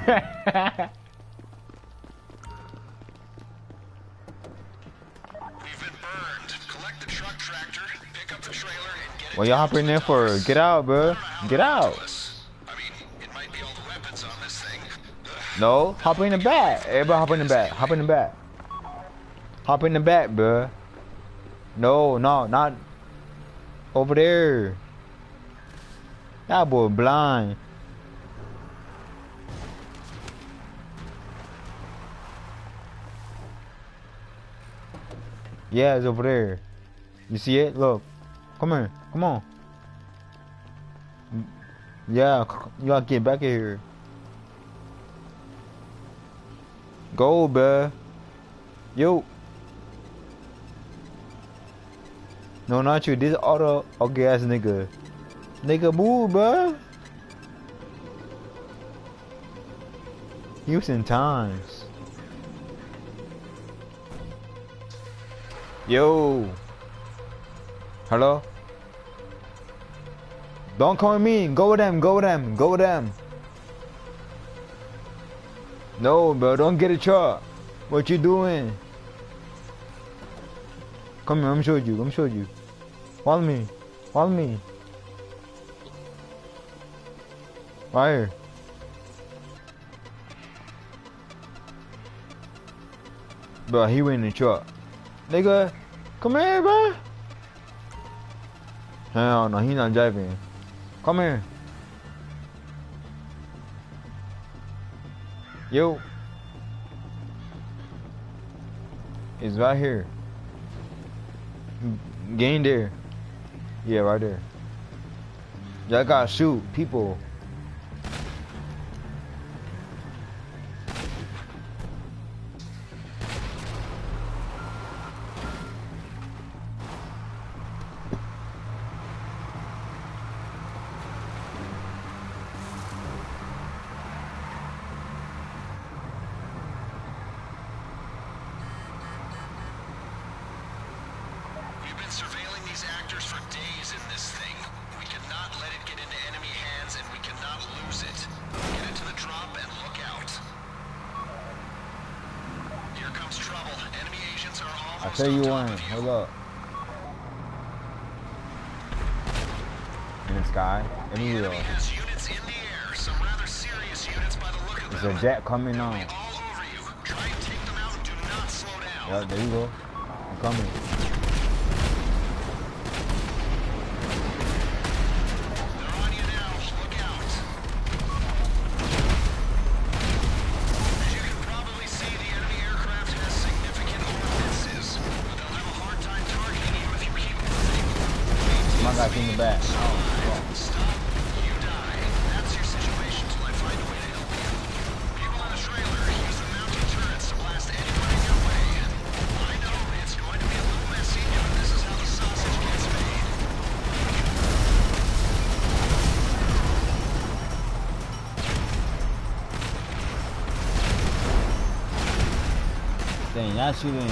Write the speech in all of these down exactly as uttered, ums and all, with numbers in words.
What y'all hopping in there for? Get out, bro. Get out. No, hop in the back. Everybody hop in the back. Hop in the back. Hop in the back, bro. No, no, not over there. That boy blind. Yeah, it's over there. You see it? Look. Come here. Come on. Yeah, you gotta get back in here. Go, bruh. Yo. No, not you. This auto ugly ass nigga. Nigga, move, bruh. Houston Times. Yo. Hello? Don't come with me. Go with them. Go with them. Go with them. No, bro. Don't get a truck. What you doing? Come here. I'm showing you. I'm showing you. Follow me. Follow me. Right here. Bro, he went in the truck. Nigga, come here, bro. Hell no, he not driving. Come here. Yo. It's right here. Get in there. Yeah, right there. Y'all gotta shoot people. I tell you one, hold up. In the sky, in the wheel. There's a jet coming on. Yeah, there you go. I'm coming. Got in the back. Oh, stop. You die. That's your situation till I find a way to help you. People on the trailer use the mounting turrets to blast anyone in your way. And I know it's going to be a little messy, but this is how the sausage gets made. Dang, y'all shooting.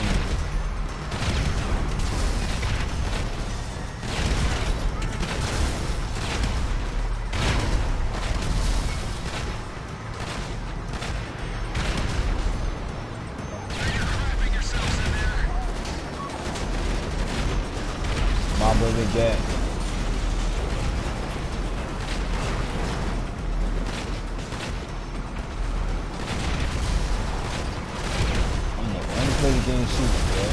Jet. I'm the only player getting shoot, bro.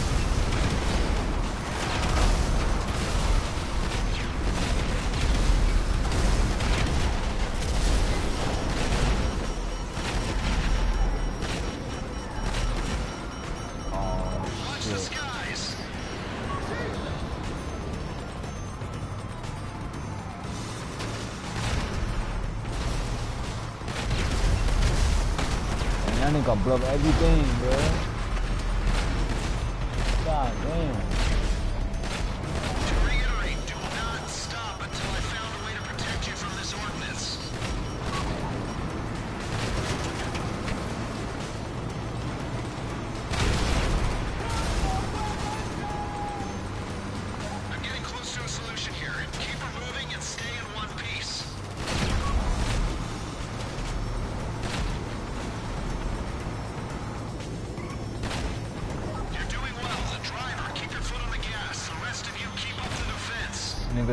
Oh shit. That nigga blow up everything, bro. God damn. To reiterate, do not stop until I found a way to protect you from this ordinance. I'm getting close to a solution here. Keep her moving and stay in one piece.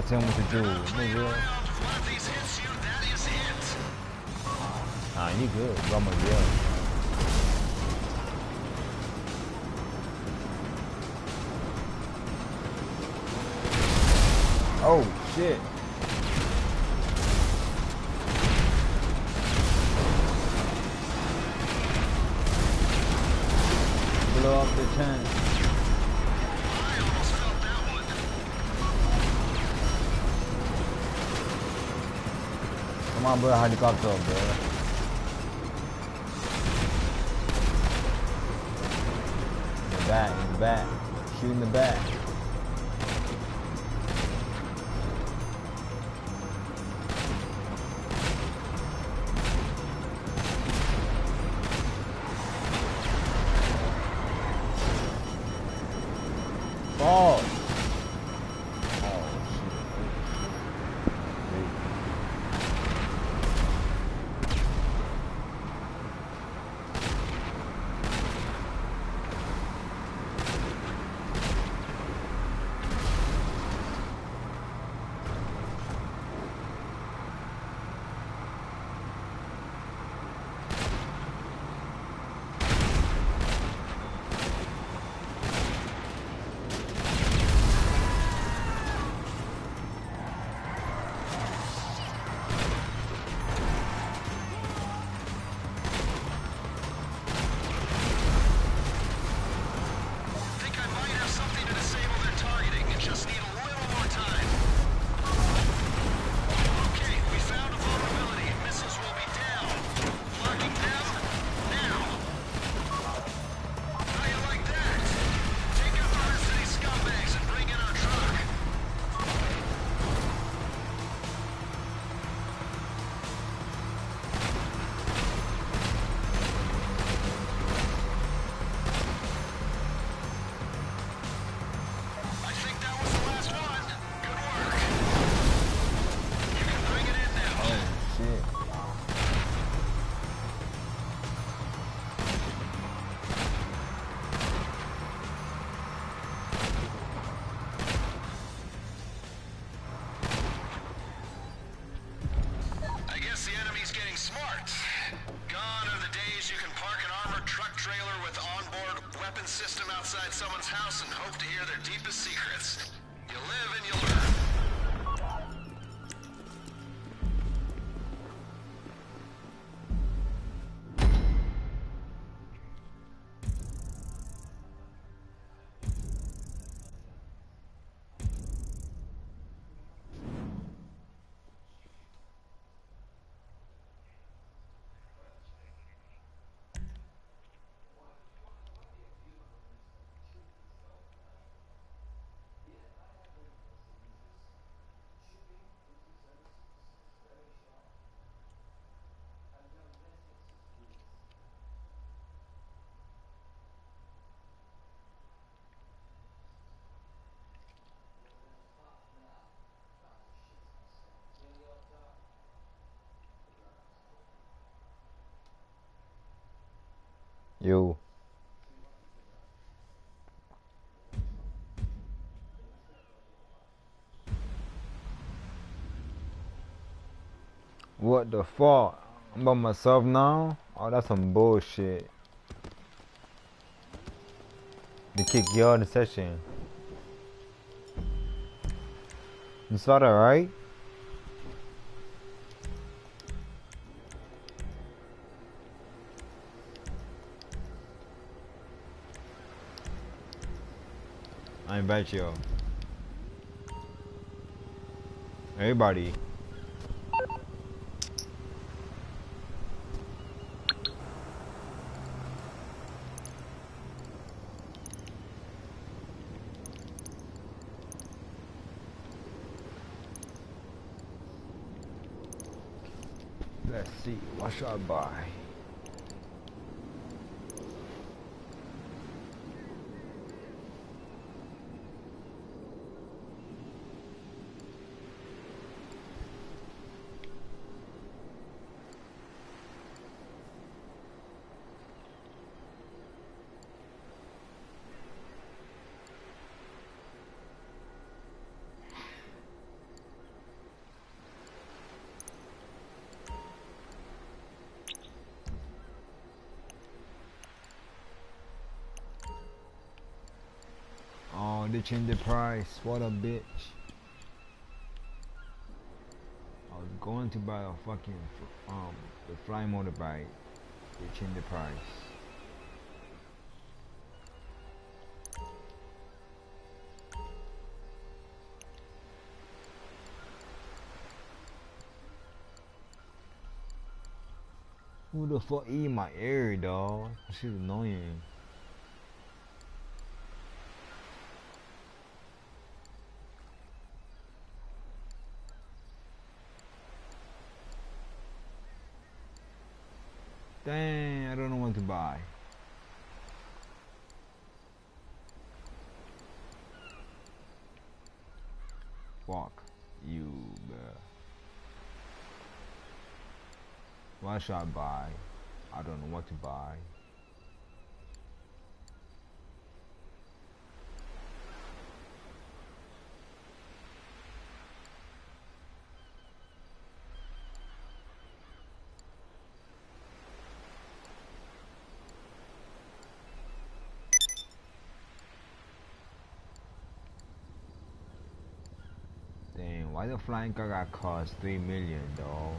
tell him what to do, nigga. One of these hits you, that is it. Nah, you good. I'm gonna yell. Oh, shit. Blow up the tank. I almost felt that one. Come on, bro. Helicopter, bro. In the back, in the back. Shoot in the back. Fall. Think I might have something to disable their targeting and just need a little more time. Okay, we found a vulnerability. Missiles will be down. Blocking them now. How you like that? Take out the rest of these scumbags and bring in our truck. I think that was the last one. Good work. You can bring it in now. Oh, shit. I guess the enemy's getting smart. Gone are the days you can park an armored truck trailer with onboard weapon system outside someone's house and hope to hear their deepest secrets. You live and you learn. Yo. What the fuck? I'm by myself now? Oh, that's some bullshit. They kick you out of the session. You saw that, right? I invite you. Everybody. Let's see, what should I buy? they changed the price. What a bitch. I was going to buy a fucking um the fly motorbike. They changed the price. Who the fuck eat my ear, dog? This shit's annoying. Dang, I don't know what to buy. Fuck you, bruh. What should I buy? I don't know what to buy. Damn, why the flying car got cost three million, dog?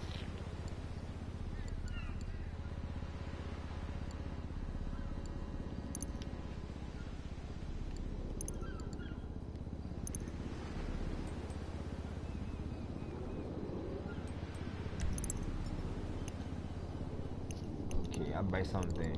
Okay, I'll buy something.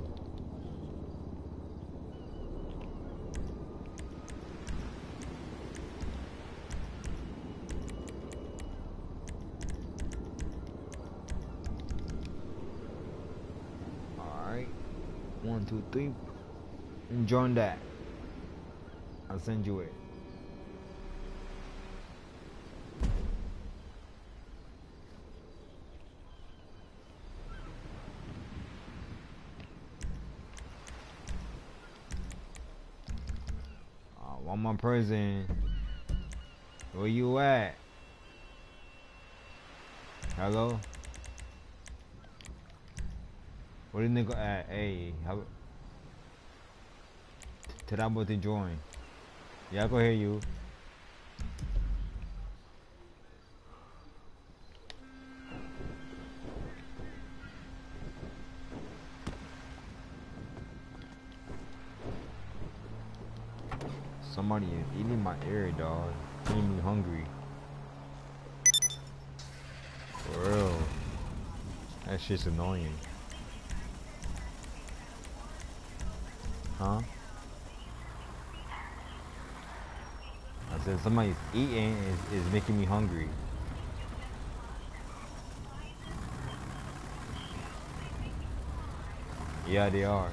Alright. One, two, three. Join that. I'll send you it. Uh, one more person. Where you at? Hello? Where the nigga at? Hey, how? Tell about to join. Yeah, I can hear you. Somebody is eating my ear, dog. Making me hungry. For real. That shit's annoying. Huh? I said somebody's eating is, is making me hungry. Yeah, they are.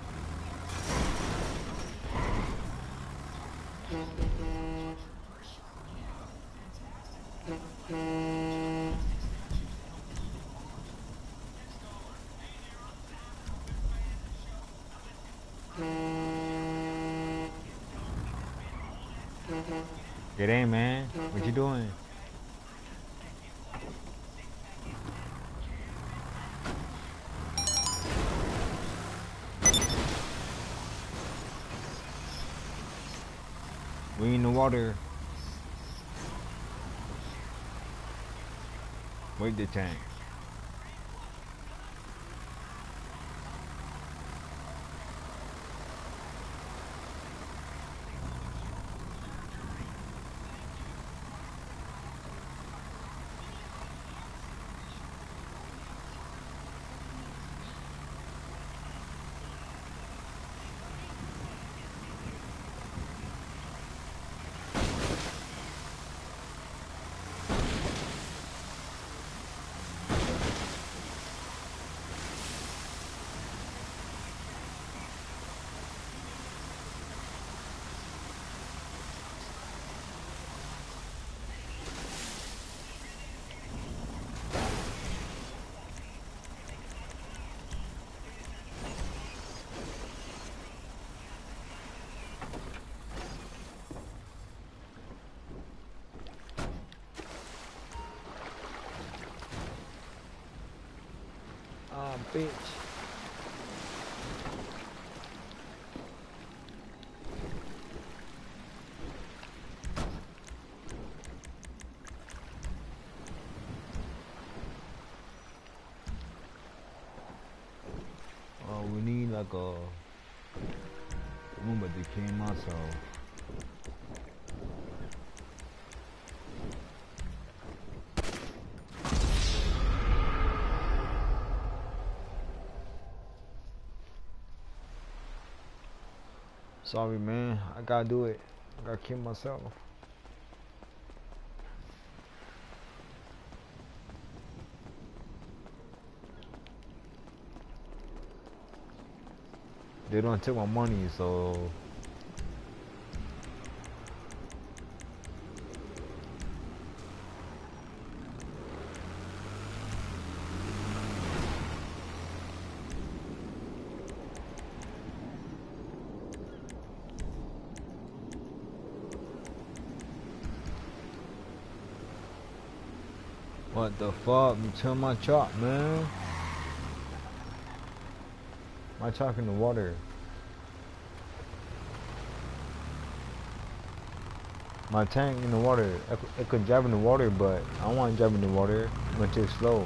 Get in, man. What you doing? We in the water. Wait the tank. Ah, bitch. like a room, but they came out, so. Sorry, man. I gotta do it. I gotta kill myself. They don't take my money, so. What the fuck? You turn my chalk, man. My chalk in the water. My tank in the water. It could, it could drive in the water, but I don't want to drive in the water. I'm gonna take it slow.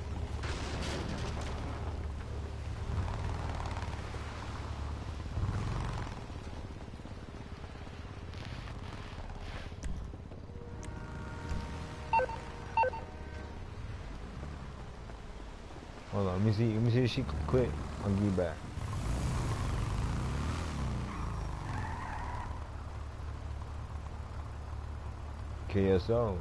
Hold on, let me see. Let me see if she can quit. I'll give you back. K S O.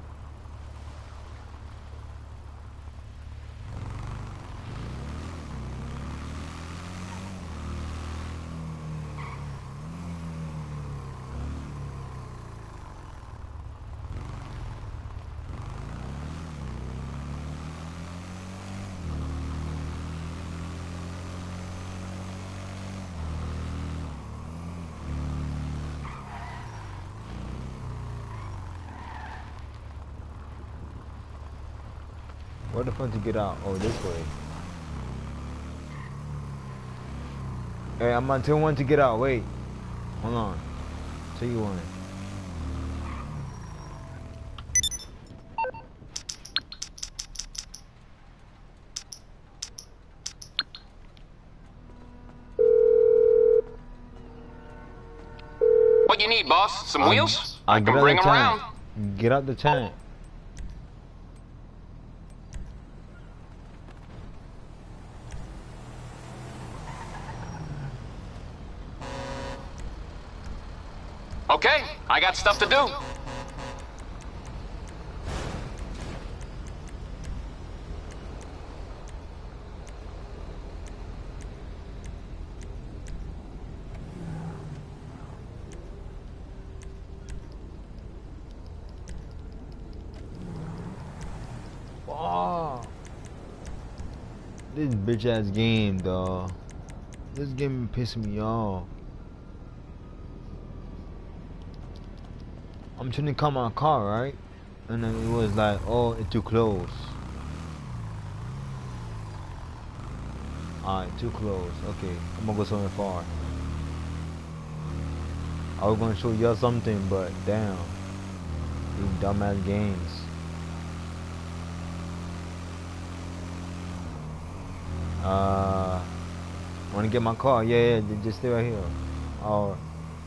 Where the fuck to get out? Oh, this way. Hey, I'm on tell one to get out. Wait. Hold on. Tell you one. What you need, boss? Some Um, wheels? I I get can out bring the them tank. around. Get out the tank. Okay, I got stuff to do. Oh, this bitch ass game, dawg. This game be pissing me off. I'm trying to call my car, right? And then it was like, oh, it's too close. Alright, too close. Okay, I'm gonna go somewhere far. I was gonna show y'all something, but damn. These dumbass games. Uh, wanna get my car? Yeah, yeah, j- just stay right here. Oh.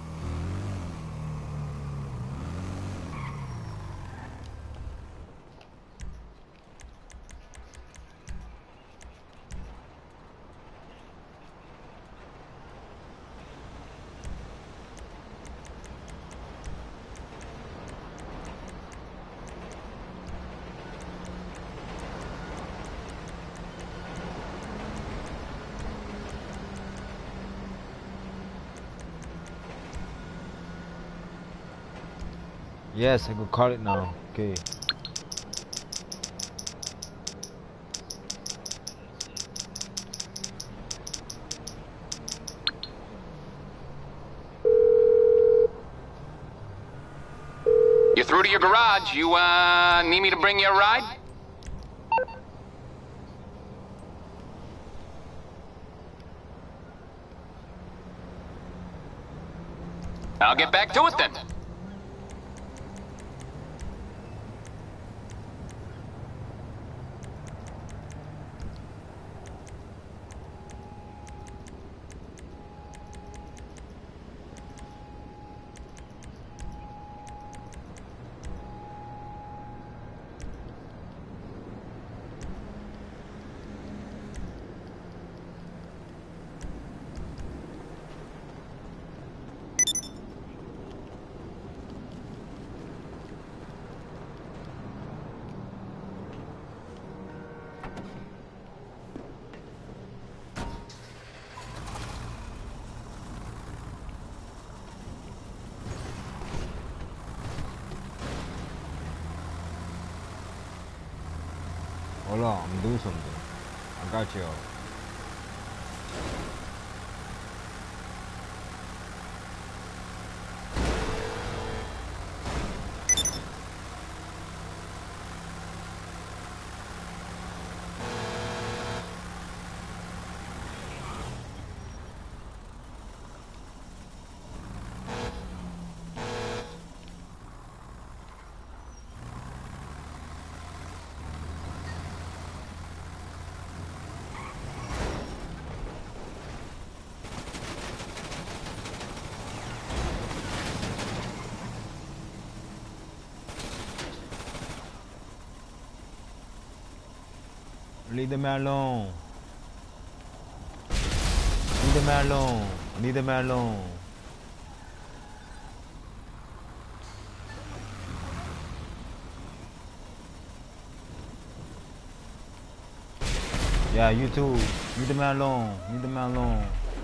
Yes, I could call it now. Okay. You're through to your garage. You, uh, need me to bring you a ride? I'll get back to it then. do something. I got y'all. Leave the man alone. Leave the man alone. Leave the man alone. Yeah, you too. Leave the man alone. Leave the man alone.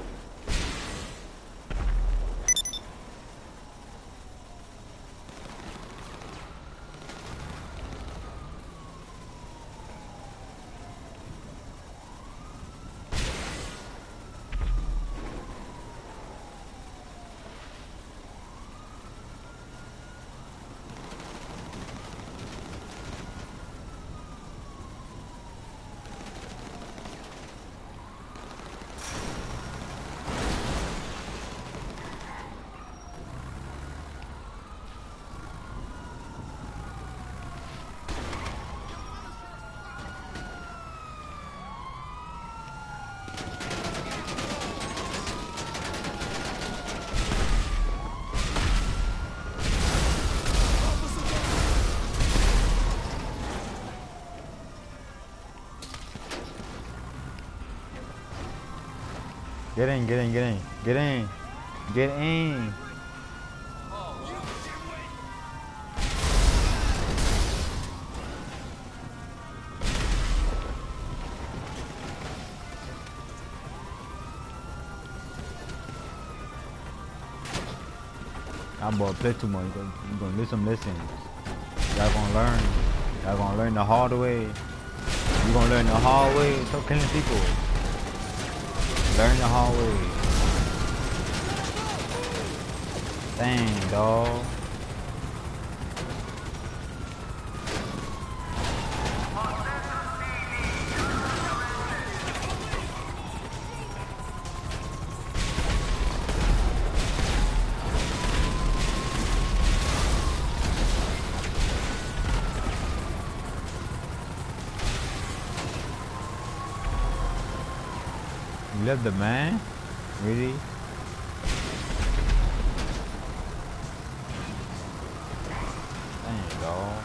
Get in, get in, get in, get in, get in. I'm about to play too much. You're gonna, gonna listen, listen. Y'all gonna learn. Y'all gonna learn the hard way. You're gonna learn the hard way. Stop killing people. Learn the hard way. Dang, dog. You left the man? Really? Dang, dog.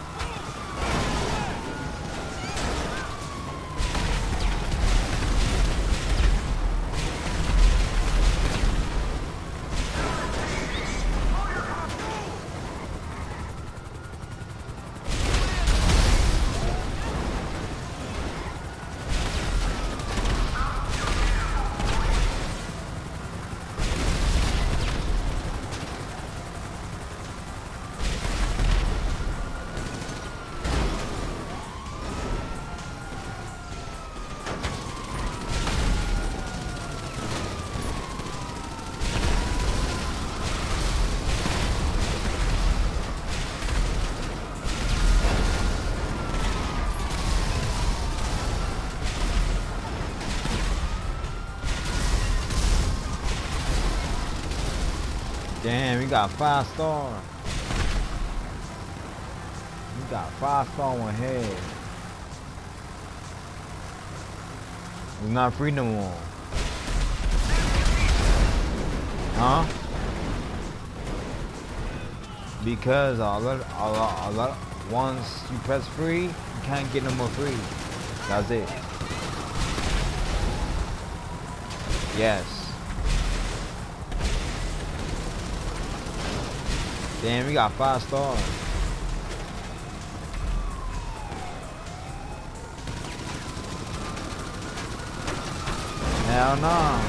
Damn, we got five star. We got five star one head. We're not free no more. Huh? Because a lot, a lot, a lot, once you press free, you can't get no more free. That's it. Yes. Damn, we got five stars. Hell no.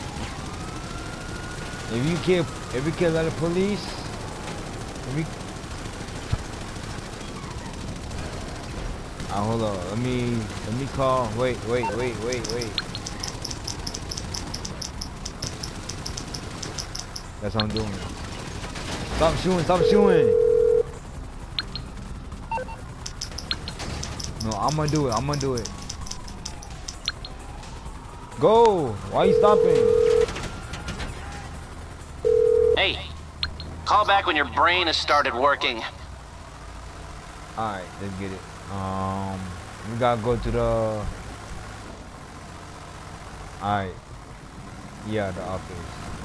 If you kill, if you kill other police, if you, Ah, hold on. Let me let me call. Wait, wait, wait, wait, wait. That's what I'm doing. Stop shooting, stop shooting. No, I'm gonna do it. I'm gonna do it. Go. Why you stopping? Hey, call back when your brain has started working. All right, let's get it. Um, we gotta go to the. All right. Yeah, the office.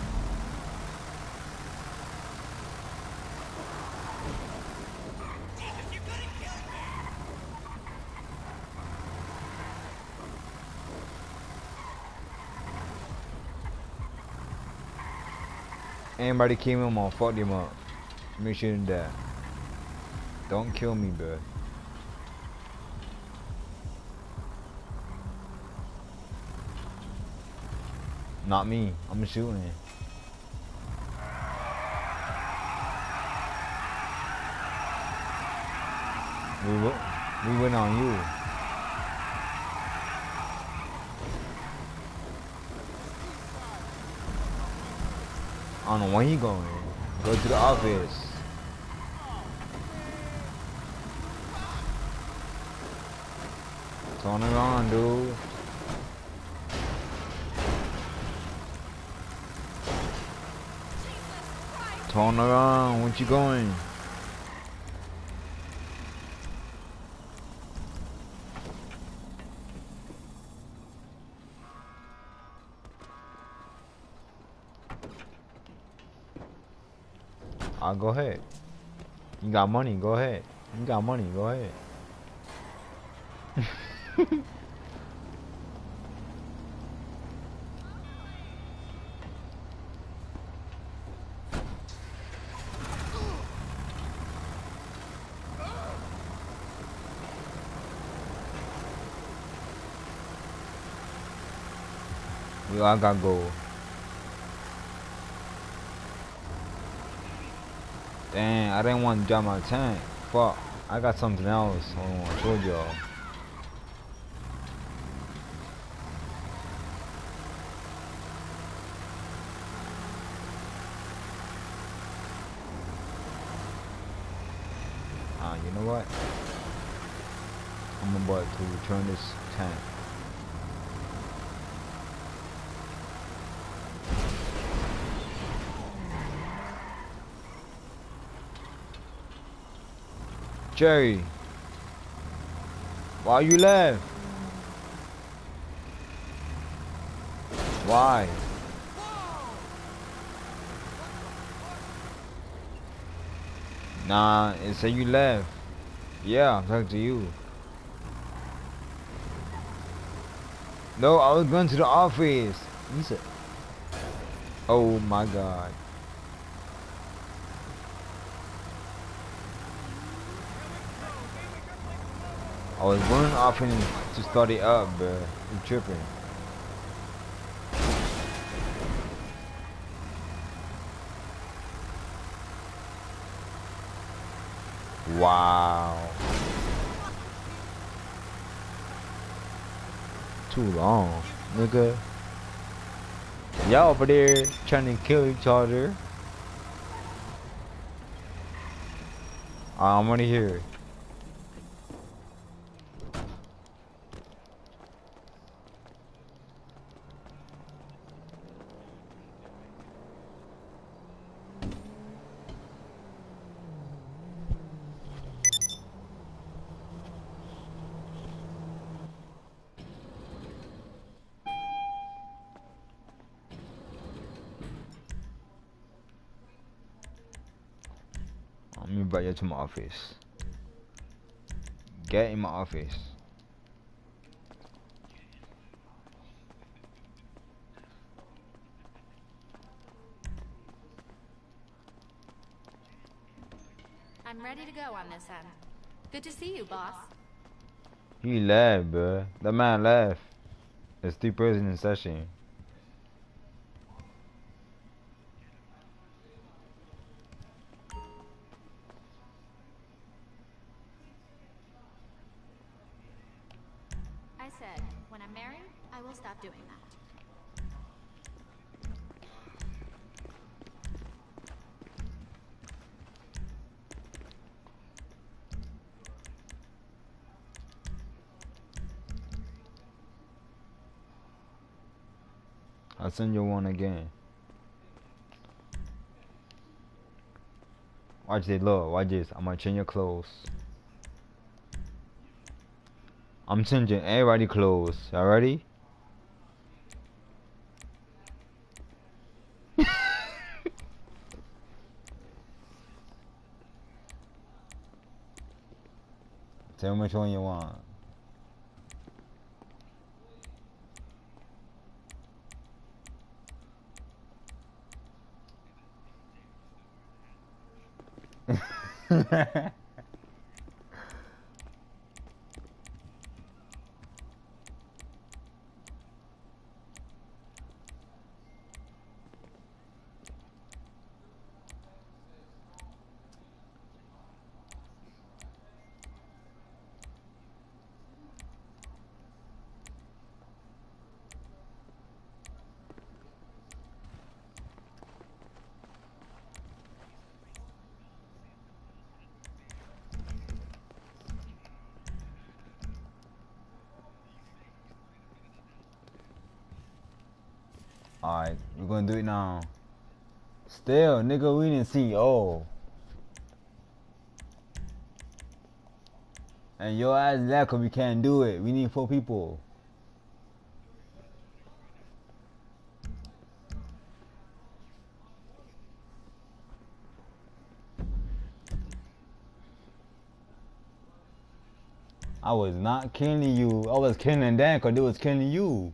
Anybody came in, I'm gonna fuck them up. Make sure they die. Don't kill me, bro. Not me. I'm shooting. We w we went on you. I don't know where he going. Go to the office. Turn around, dude. Turn around. Where you going? I'll go ahead. You got money, go ahead. You got money, go ahead. Yo, I gotta go. Dang, I didn't want to drop my tank. Fuck, I got something else. Hold on, I told y'all. Ah, you know what? I'm about to return this tank. Jerry, why you left? Why? Nah, it said you left. Yeah, I'm talking to you. No, I was going to the office. He said, oh my God. I was going off in to start it up, bruh. You tripping. Wow. Too long, nigga. Y'all over there trying to kill each other. I'm gonna hear it. Let me invite you to my office. Get in my office. I'm ready to go on this end. Good to see you, boss. He left, bruh. That man left. There's three persons in session. I'm married, I will stop doing that. I'll send you one again. Watch this, look, watch this. I'm gonna change your clothes. I'm changing everybody clothes. Y'all ready? Tell me which one you want. Alright, we're gonna do it now. Still, nigga, we didn't see oh. And your ass left cause we can't do it. We need four people. I was not killing you. I was killing them cause they was killing you.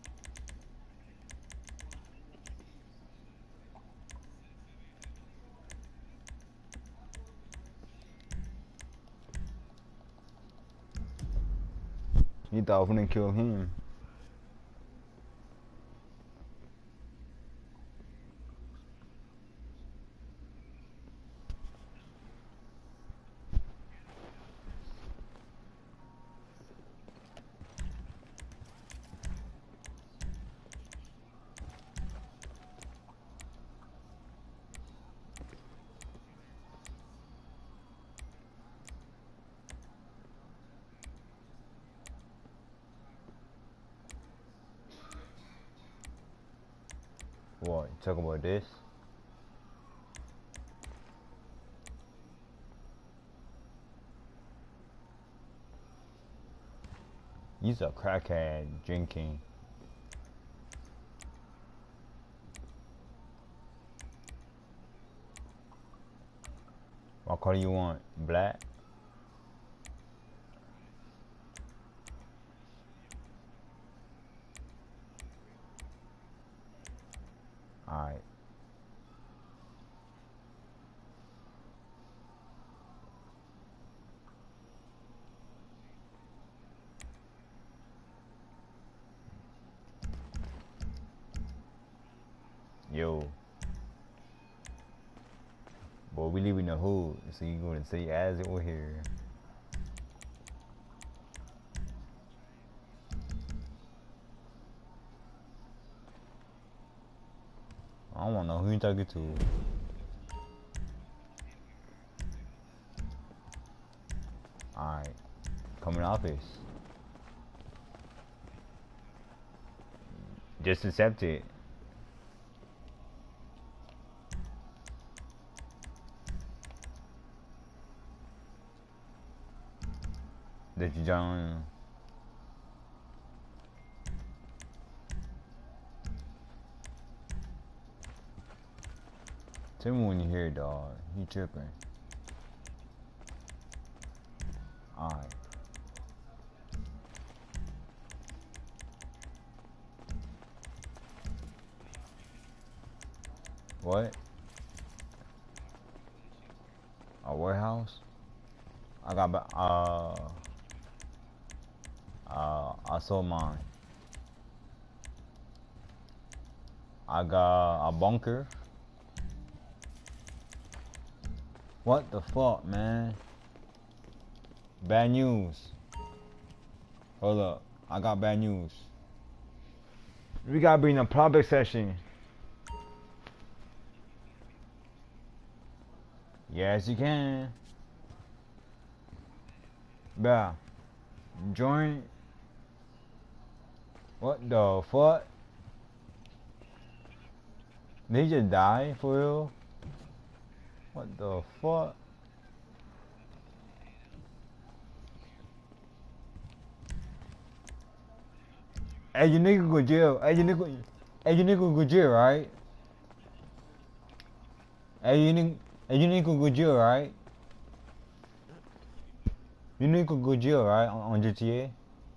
You thought I was gonna kill him. What? You talking about this? You's a crackhead drinking. What color you want? Black? Alright. Yo. Boy, we leaving the hood, so you gonna say as it over here. I don't wanna know who you talking to. Alright. Come in office. Just accept it. Did you join? Tell me when you hear it, dog. You tripping. Alright. What? A warehouse? I got ba- uh uh I sold mine. I got a bunker. What the fuck, man? Bad news. Hold up. I got bad news. We gotta be in a public session. Yes, you can. Bruh. Join. What the fuck? Did he just die for real? What the fuck? Hey, you nigga go jail. Hey, you nigga. Hey, you nigga go jail, right? Hey, you nigga. Hey, you nigga go jail, right? You nigga go jail, right? On, on G T A.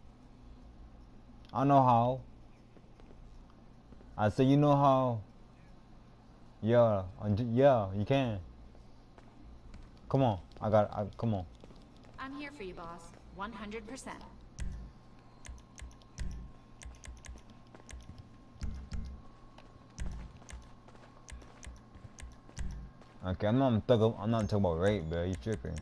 I know how. I said you know how. Yeah, on G yeah, you can. Come on, I got. I come on. I'm here for you, boss. one hundred percent. Okay, I'm not talking. I'm not talking about rape, bro. You tripping?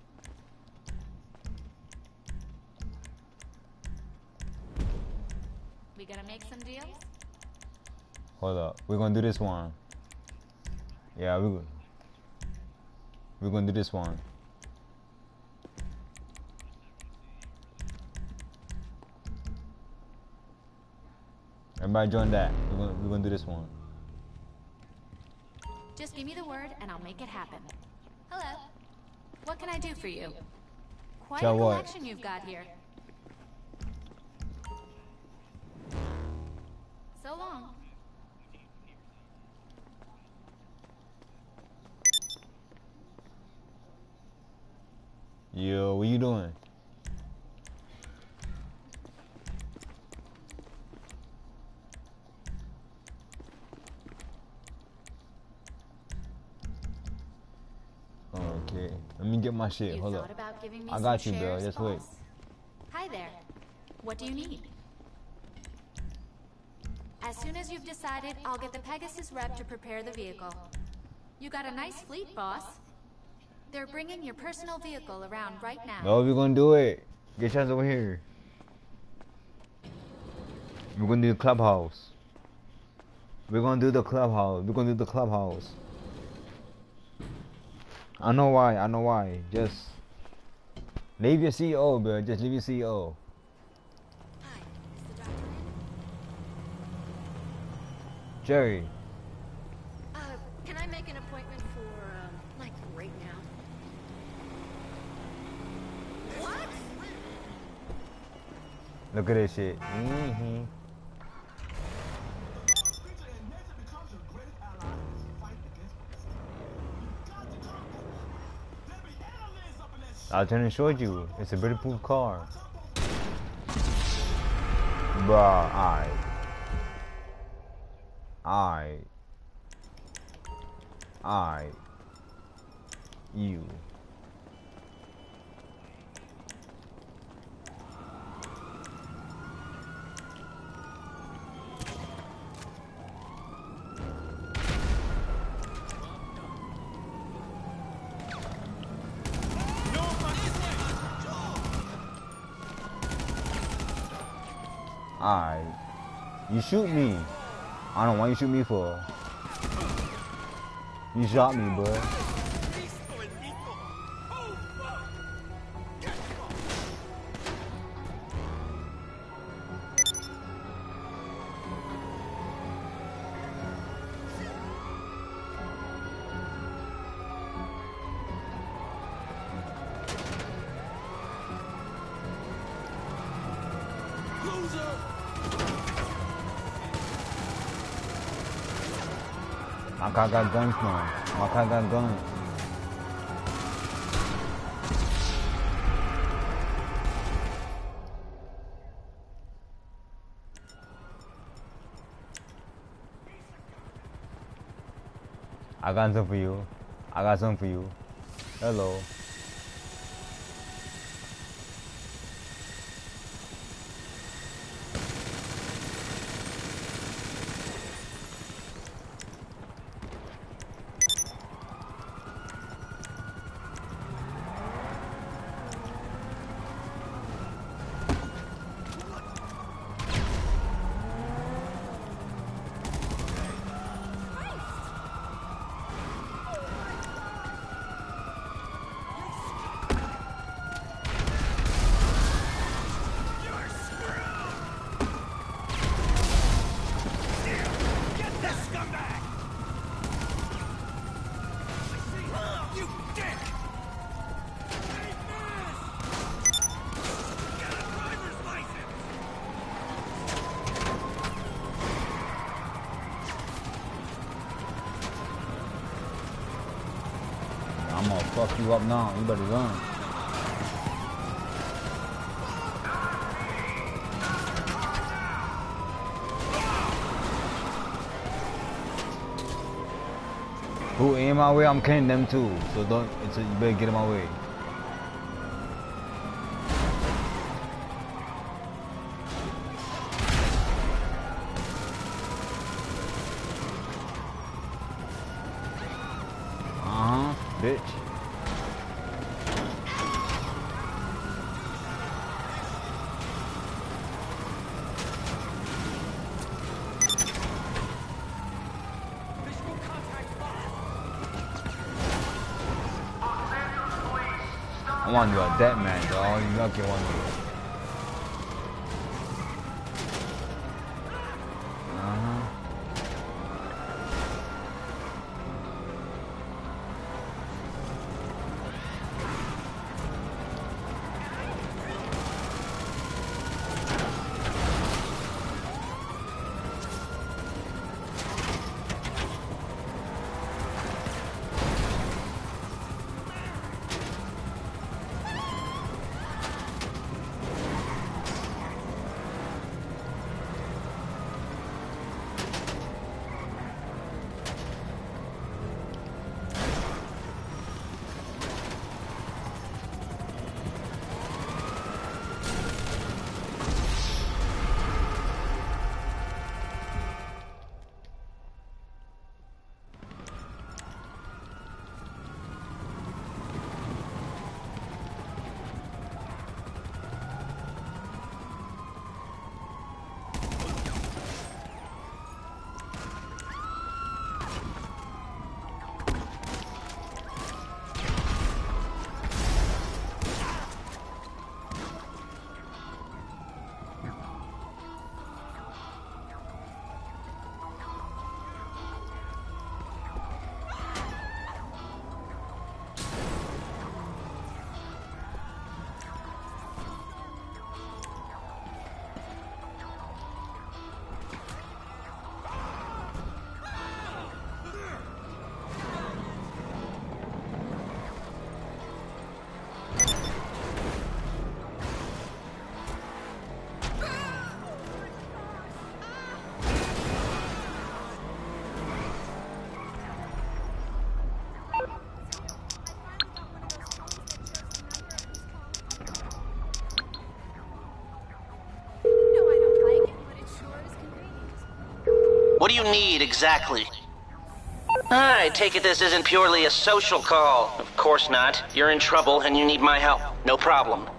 We gonna make some deals? Hold up, we're gonna do this one. Yeah, we we're gonna do this one. Everybody join that. We're gonna we're gonna do this one. Just give me the word and I'll make it happen. Hello. What can I do for you? Quite Tell a what? collection you've got here. So long. Yo, what you doing? Okay, let me get my shit. You Hold thought up. about giving me I some got you, bro. shares, Just wait. boss? Hi there. What do you need? As soon as you've decided, I'll get the Pegasus rep to prepare the vehicle. You got a nice fleet, boss. They're bringing your personal vehicle around right now. No, we're gonna do it. Get your ass over here. We're gonna do the clubhouse. We're gonna do the clubhouse. We're gonna do the clubhouse. I know why. I know why. Just leave your C E O, bro. Just leave your C E O. Hi, is the doctor in? Jerry. Uh, can I make an appointment for, um, like, right now? What? Look at this shit. Mm-hmm. I was trying to show you. It's a bulletproof car. Bruh, alright. Alright. Alright. You. Alright. You shoot me. I don't know why you shoot me for. You shot me, bro. My car got guns now. My car got guns. I got something for you. I got something for you. Hello. fuck you up now. You better run. Who in my way? I'm killing them too. So don't. It's a, you better get in my way. Uh huh, bitch. I want you a dead man, dog. You not get one of you. Uh-huh. What do you need exactly? I take it this isn't purely a social call. Of course not. You're in trouble and you need my help. No problem.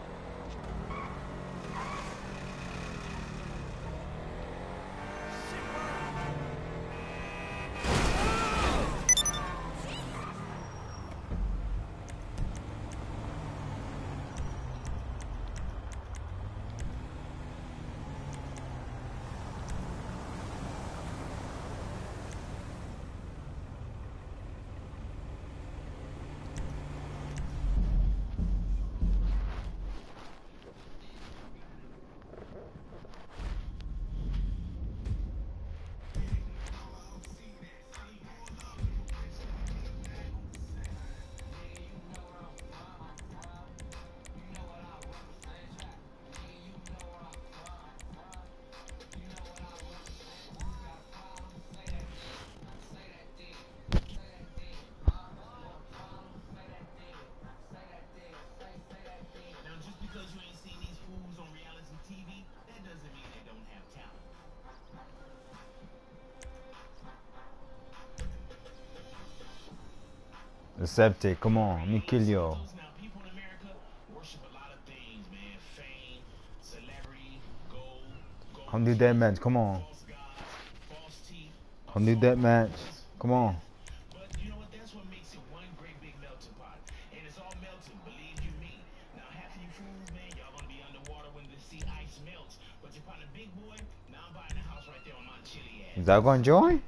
Septic, come on, let me kill you. Come do that match, come on. Come do that match, come on. Is that going to join?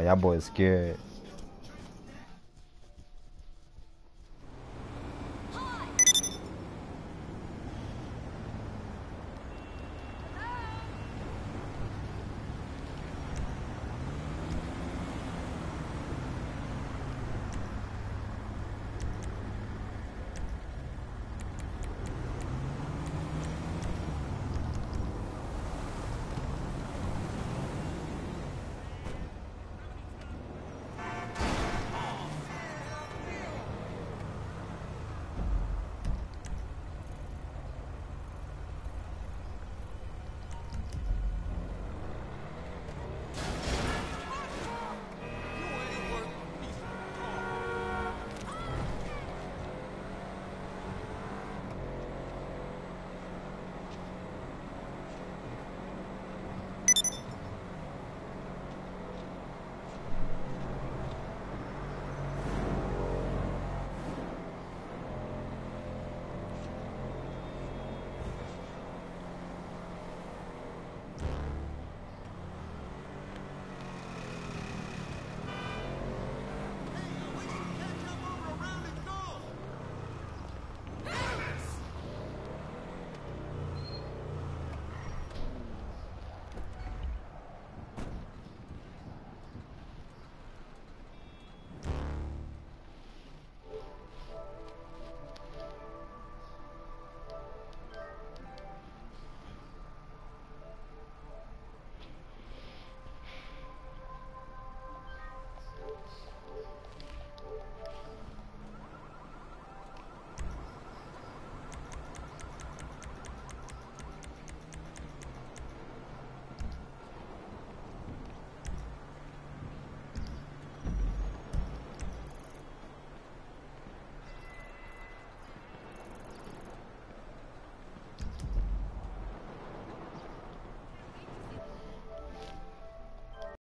y'all boys scared.